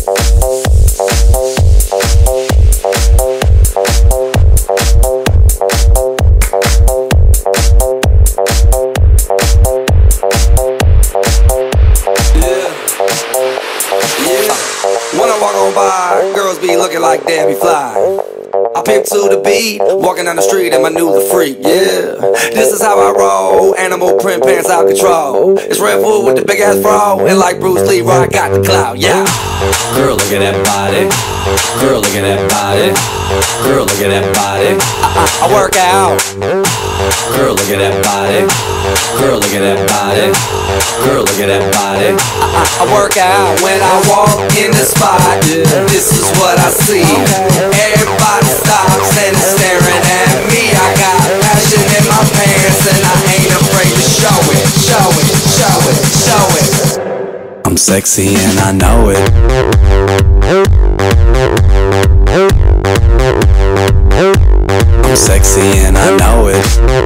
When I walk on by, girls be looking like Debbie Fly. I pimp to the beat, walking down the street in my new LaFreak, yeah. This is how I roll, animal print pants out control. It's RedFoo with the big ass fro, and like Bruce Lee, I got the clout, yeah. Girl, look at that body. Girl, look at that body. Girl, look at that body. I work out. Girl, look at that body. Girl, look at that body. Girl, look at that body. I work out when I walk in the spot. This is what I see. Everybody stops and is staring at me. I got passion in my pants and I ain't afraid to show it. Show it, show it, show it. I'm sexy and I know it. I'm sexy and I know it.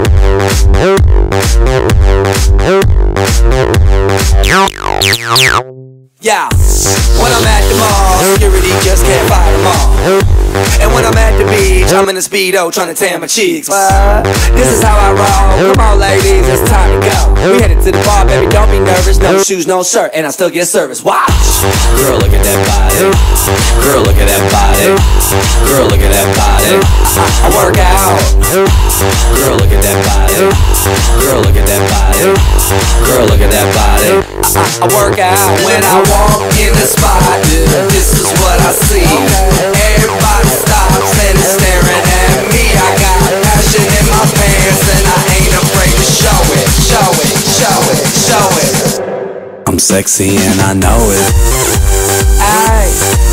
Yeah, when I'm at the mall, security just can't fight them all. And when I'm at the beach, I'm in a Speedo trying to tan my cheeks. This is how I roll. Come on ladies, it's time to go. We headed to the bar, baby, don't be nervous. No shoes, no shirt, and I still get service. Watch! Girl, look at that body. Girl, look at that body. Girl, look at that body. I work out. Girl, look at that body. Girl, look at that body. Girl, look at that body. I work out when I walk in the spot. This is what I see. Everybody stops and is staring at me. I got passion in my pants and I ain't afraid to show it. Show it, show it, show it. I'm sexy and I know it. Aye.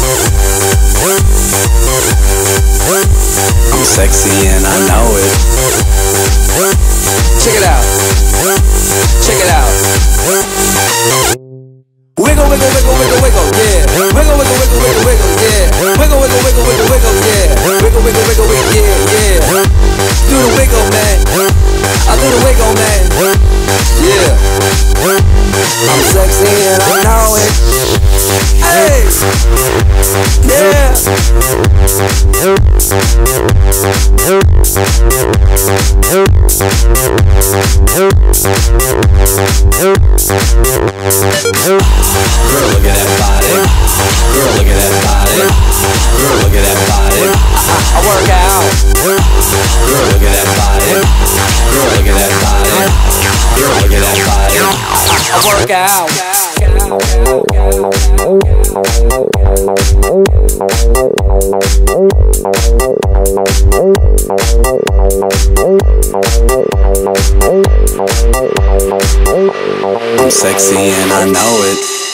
I'm sexy and I know it. Check it out. Check it out. Wiggle, wiggle, wiggle, wiggle, wiggle, yeah. Wiggle, wiggle, wiggle, wiggle, wiggle, yeah. Wiggle, wiggle, wiggle, wiggle, wiggle, yeah. Wiggle, wiggle, wiggle, wiggle, yeah, yeah. Do the wiggle, man. I do the wiggle, man. Yeah. I'm sexy and I know it. Hey. Yeah. Girl, look at that body. Girl, look at that body. Girl, look at that body. I work out. Girl, look at that body. Girl, look at that body. Girl, look at that body. I work out. I'm sexy and I know it.